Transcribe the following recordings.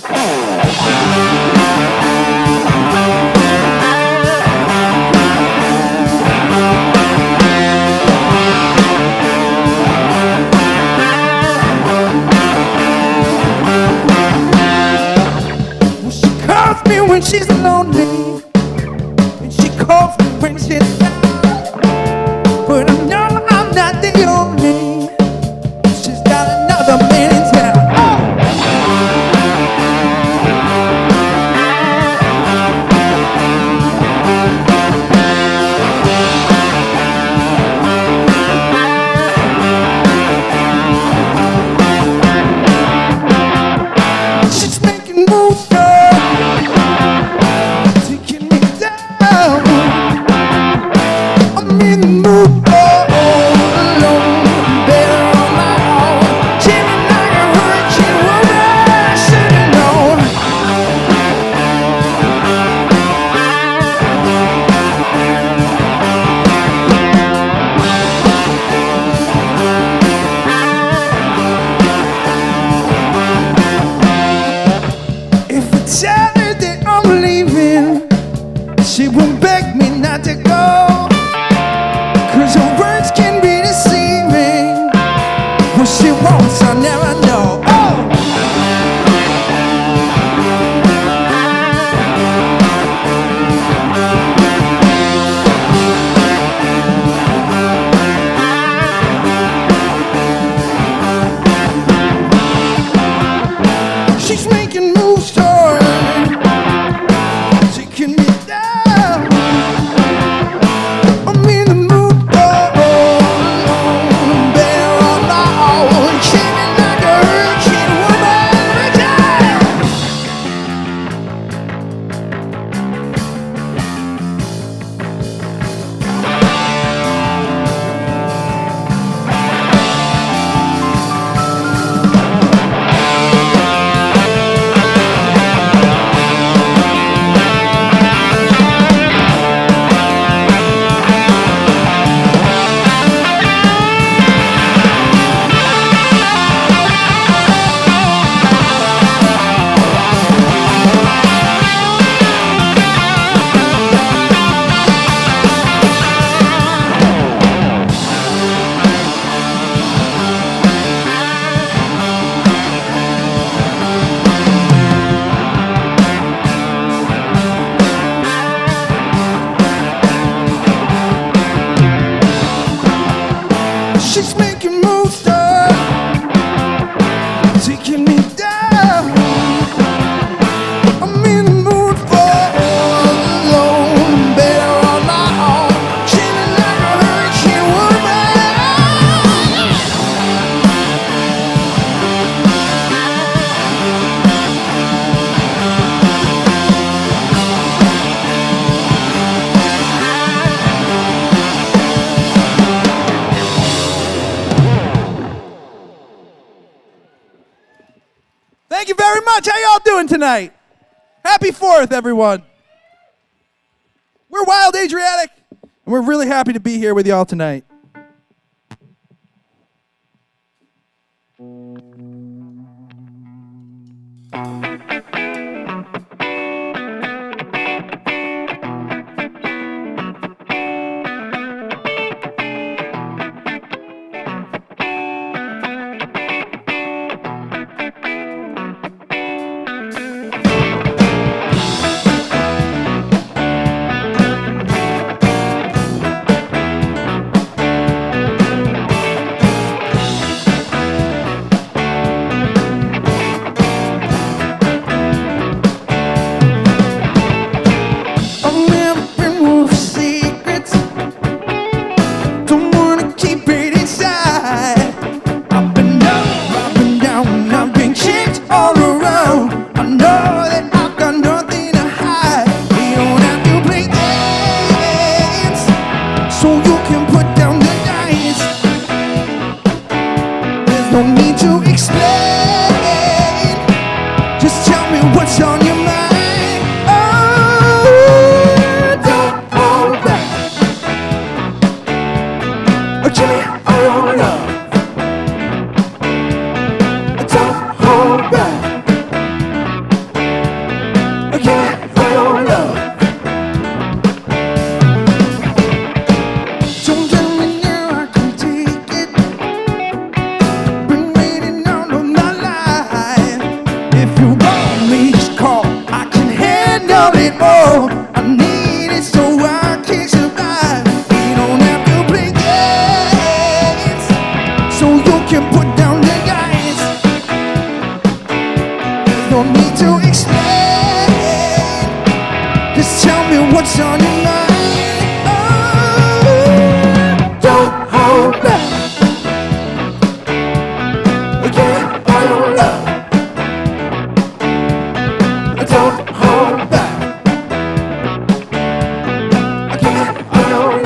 When she's lonely, and she calls me when she's down. But I know I'm not the only. She's got another man in town. She's making moves, she won't beg me not to go, 'cause her words can be deceiving. What she wants, I'll never know. She's making moves toward taking me down. I'm in the mood for alone, better on my own, shaking like a hurricane woman every time. She's making moves, taking me down. I'm in the mood for alone, better on my own, chilling like a hurricane Thank you very much. How y'all doing tonight? Happy 4th, everyone. We're Wild Adriatic, and we're really happy to be here with y'all tonight. No need to explain. Just tell me what's on your mind. Oh, don't hold back. Oh, give me all your love. Don't hold back. wanted more. I need it so I can survive. We don't have to play games, so you can put down the guys. There's no need to explain, just tell me what's on your mind. Don't hold back. I can't hold up. Don't hold back. I can't hold up.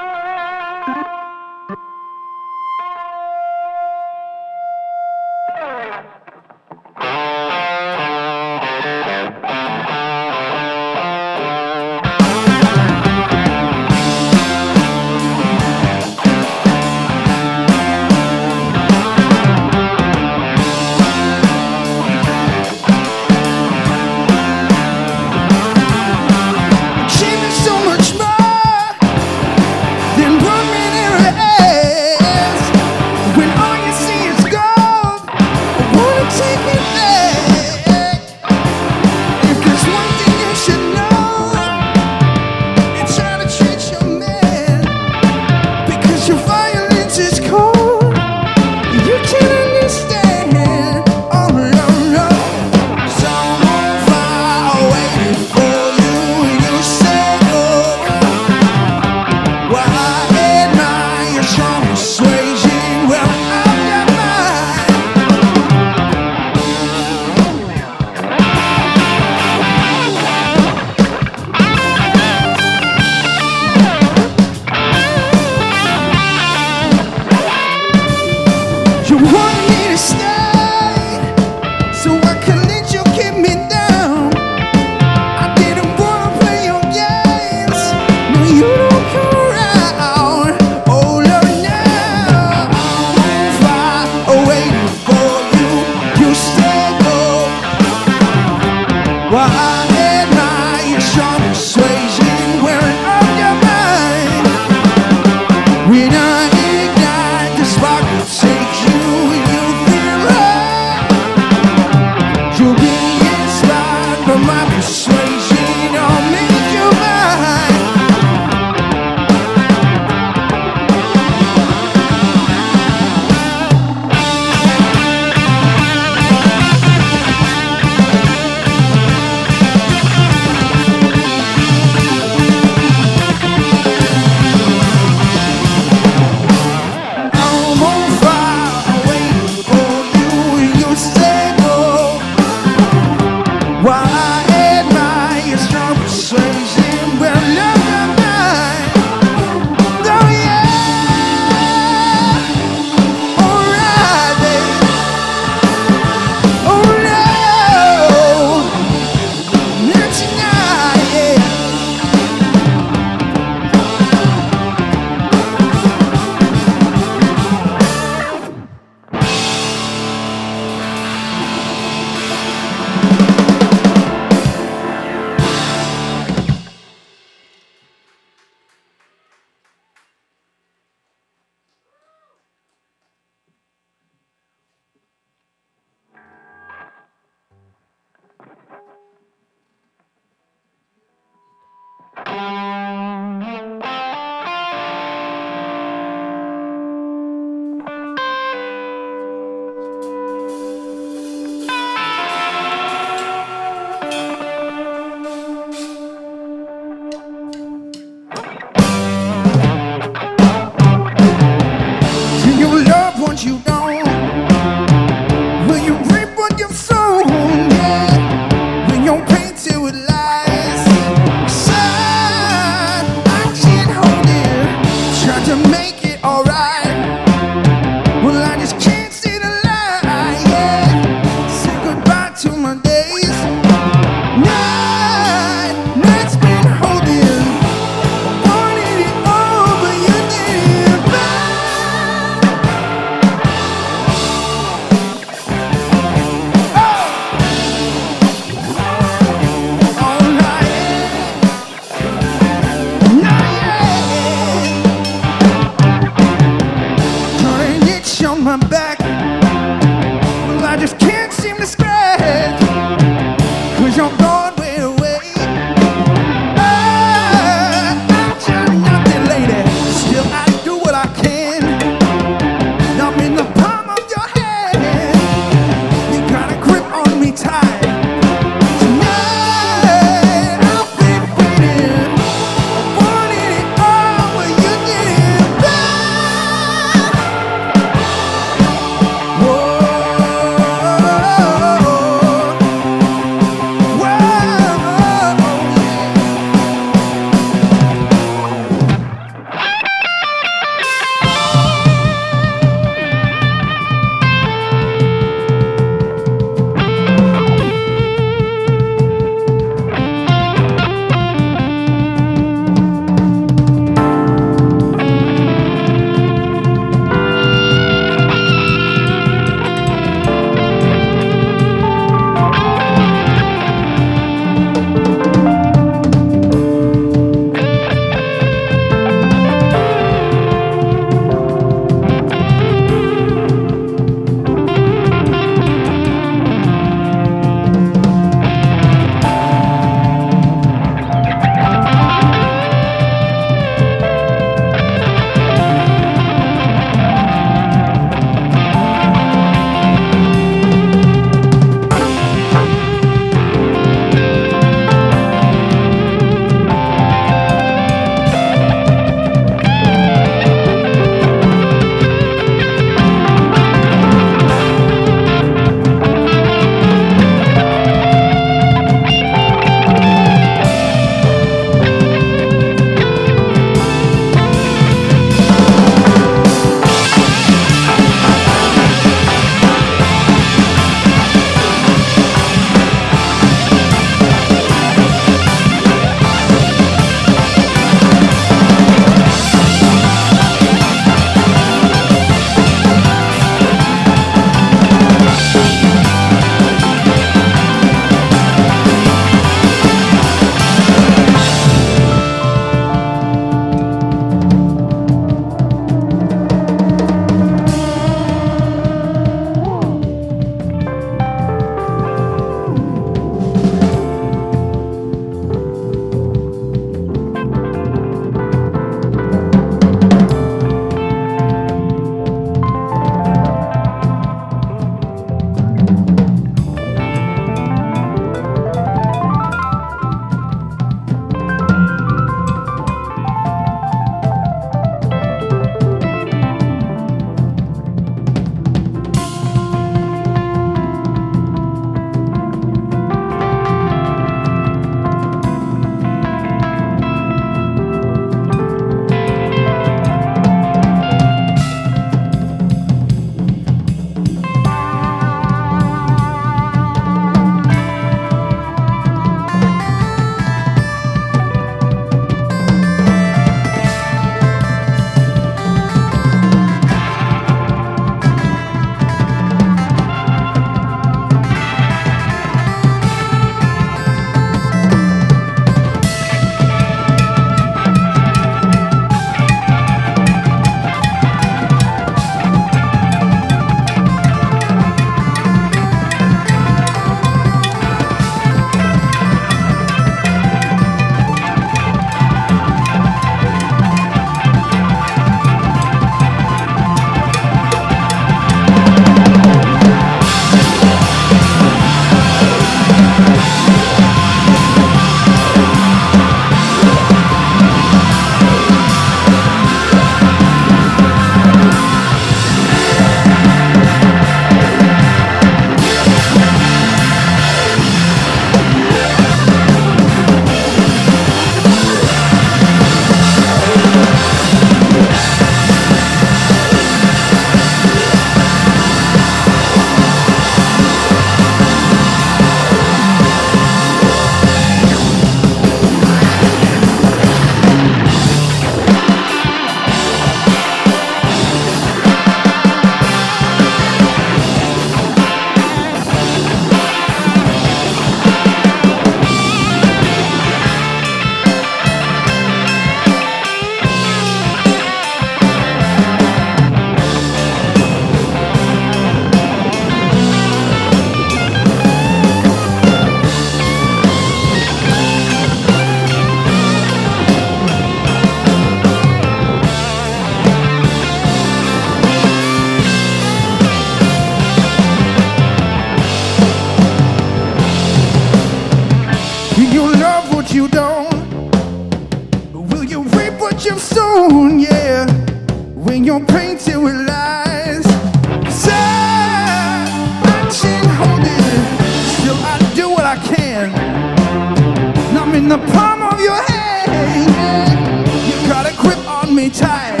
touch of stone, yeah, when you're painted with lies. 'Cause I can't hold it, still I do what I can. And I'm in the palm of your hand, yeah. You got a grip on me tight.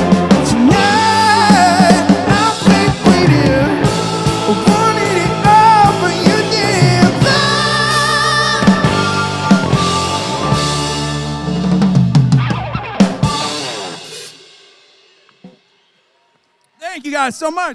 Tonight I'll be waiting, wanting it all, but you never. Thank you guys so much.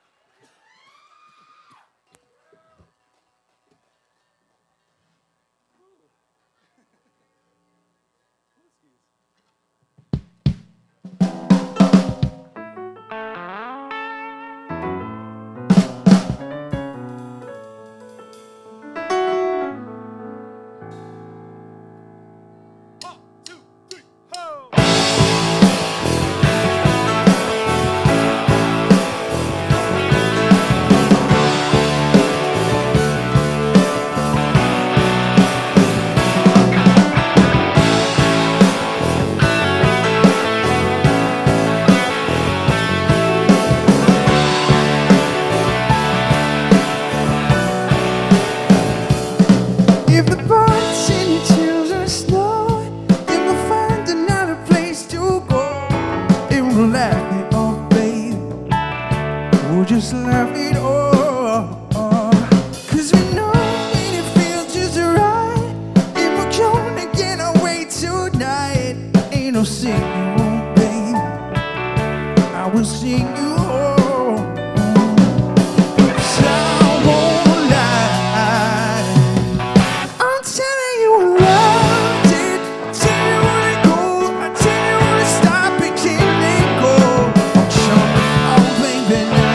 Just laugh it off, 'cause we know when it feels just right, if we're gonna get away tonight, ain't no singing home, baby, I will sing you home. 'Cause I won't lie, I'm telling you I loved it, tell you wanna go, I tell you wanna stop and can't let go. I'm sure, oh baby now.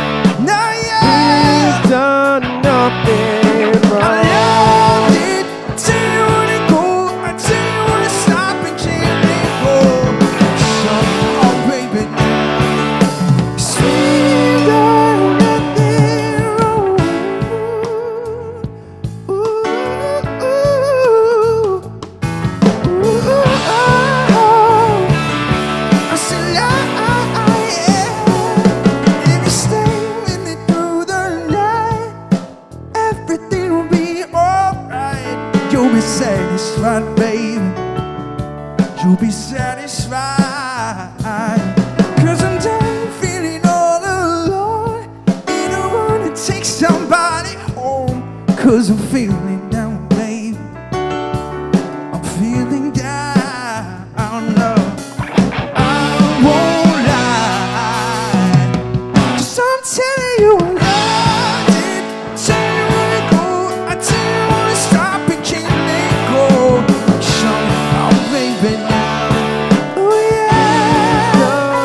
You'll be satisfied, baby. You'll be satisfied. 'Cause I'm done feeling all alone. You don't wanna take somebody home. 'Cause I'm feeling down, baby. I'm feeling down, love. I won't lie, 'cause I'm telling you I loved it. Tell you wanna go, I tell you wanna stop and can't let go. Show me how, baby, now. Oh yeah,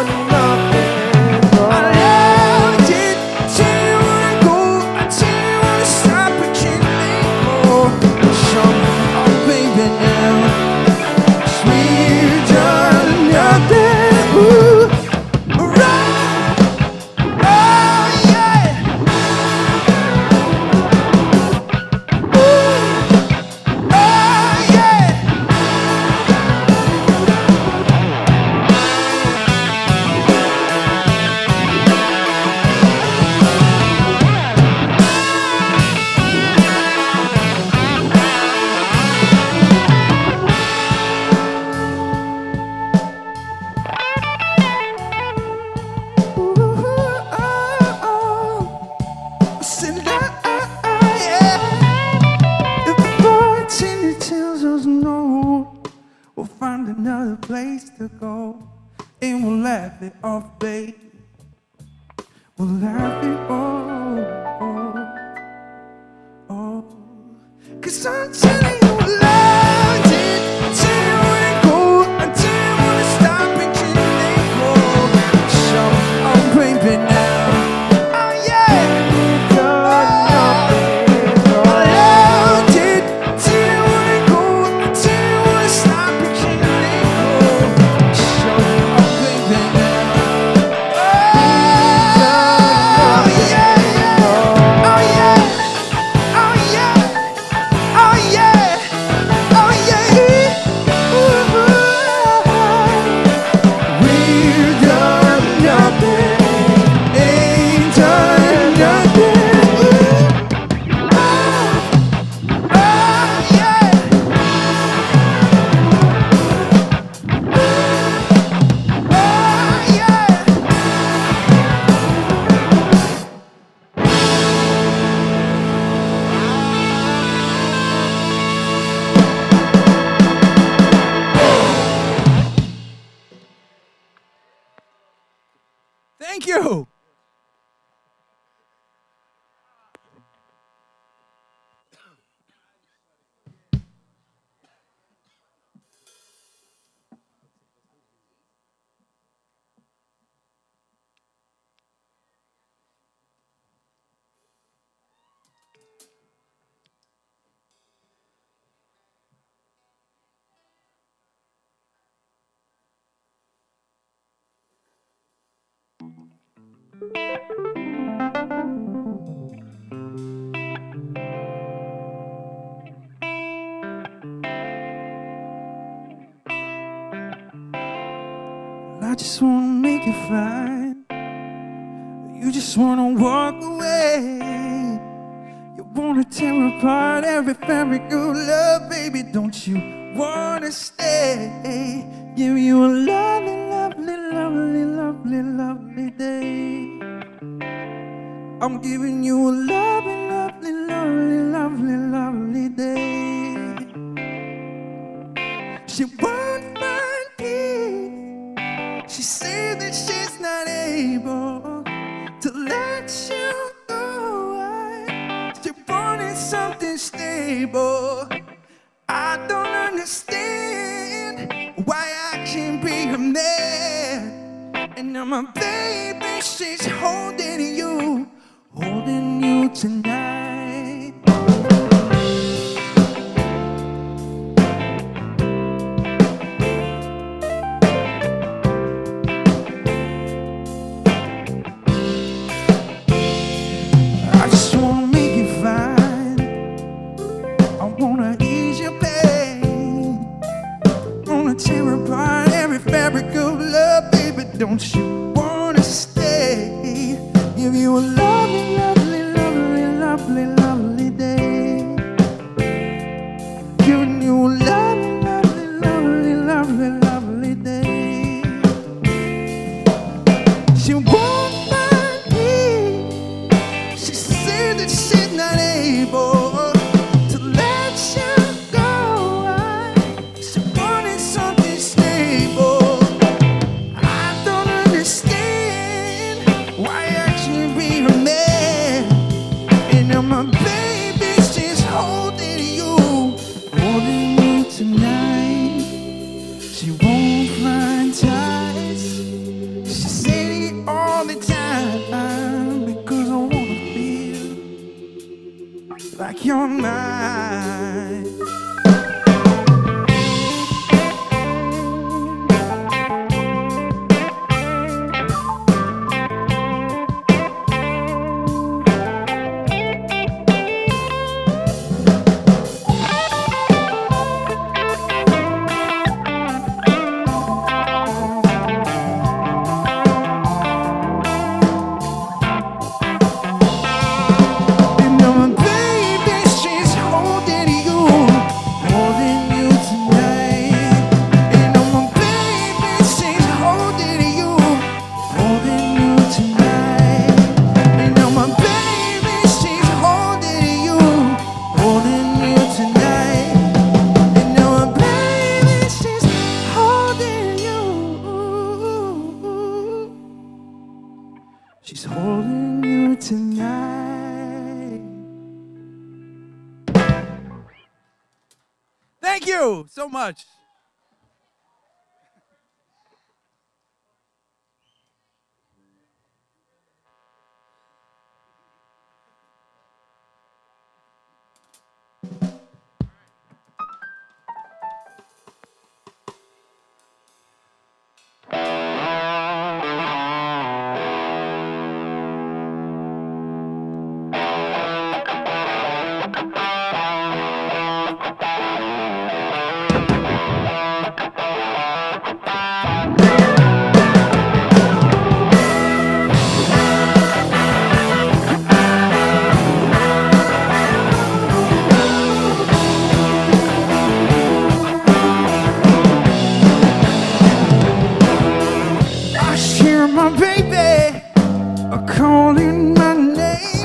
I loved it. Tell you wanna go, I tell you wanna stop and can't let go. Show me how, baby, now. Sweet done nothing. Ooh, right. Oh yeah. If the bartender tells us no, we'll find another place to go, and we'll laugh it off, babe. We'll laugh it off. 'Cause I'm telling you I loved it. Tell you wanna go, I tell you wanna stop and can't let go. Show me, oh baby, now. Oh yeah. Oh yeah. Thank you. I just wanna make it fine. You just wanna walk away. You wanna tear apart every fabric of love, baby. Don't you wanna stay? Give you a lovely, lovely, lovely, lovely, lovely day. I'm giving you a lovely, lovely, lovely, lovely, lovely day. She won't find peace. She said that she's not able to let you go. She wanted something stable. I don't understand why I can't be her man. And now my baby, she's holding you tonight. I just wanna make it fine. I wanna ease your pain. I wanna tear apart every fabric of love, baby. Don't you wanna stay? Give you a lovely, lovely, lovely, lovely, lovely day. Giving you a lovely, lovely, lovely, lovely, lovely day. She won't find peace. She said that she's not able to let you go. She wanted something stable. I don't understand why I can't be her man. And now my baby, she's holding you tonight. She won't find ties. She said it all the time, because I wanna feel like you're mine. And now my baby, she's holding you tonight. And now my baby, she's holding you tonight. And now my baby, she's holding you tonight. And now my baby, she's holding you. She's holding you tonight. Thank you so much. I hear my baby calling my name.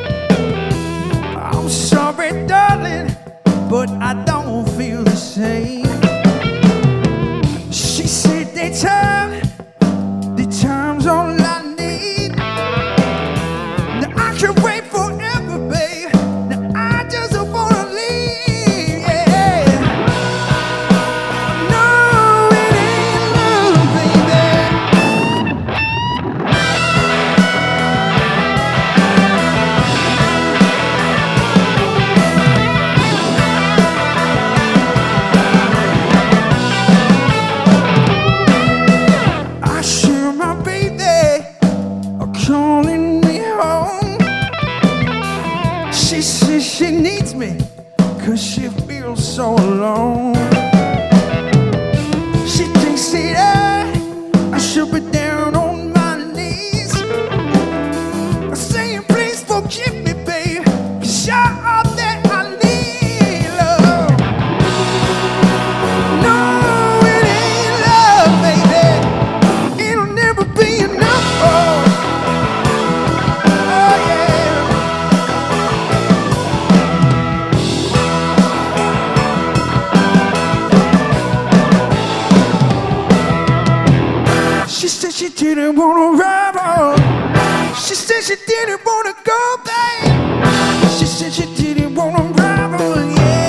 I'm sorry, darling, but I don't feel the same. She said the time's all I need. She said she didn't wanna ride. She said she didn't wanna go back. She said she didn't wanna ride. Yeah.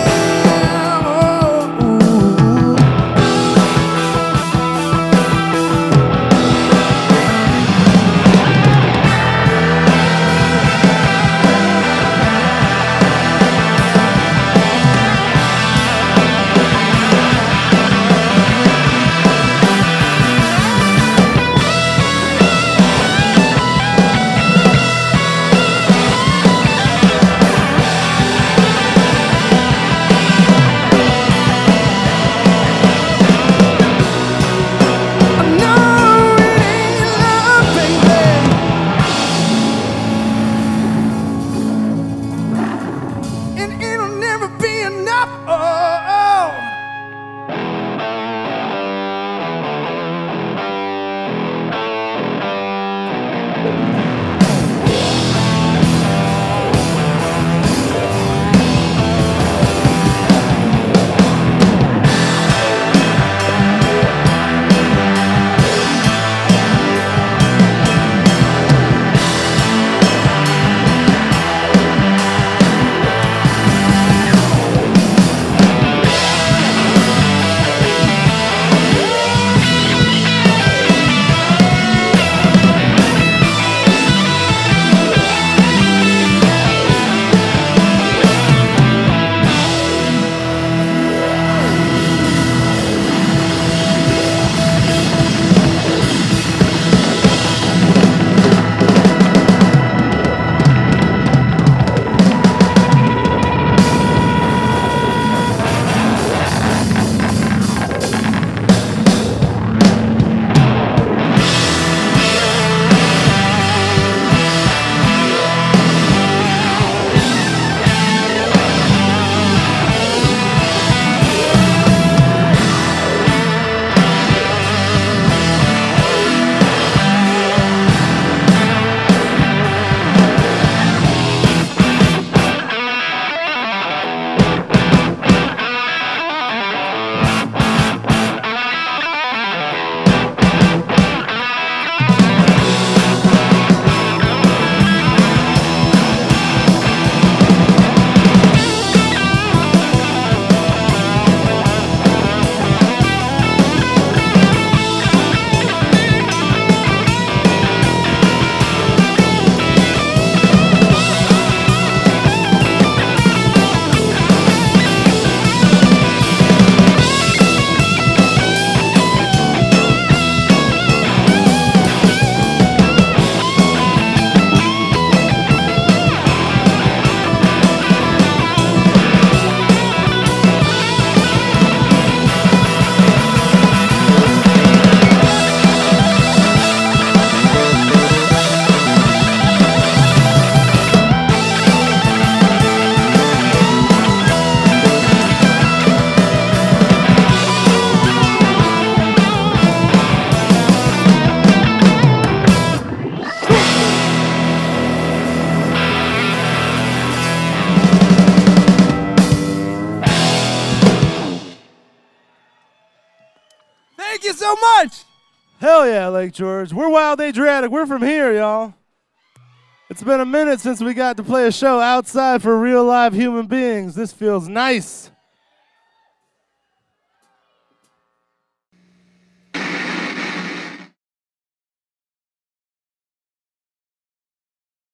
Thank you so much. Hell yeah, Lake George. We're Wild Adriatic. We're from here, y'all. It's been a minute since we got to play a show outside for real live human beings. This feels nice.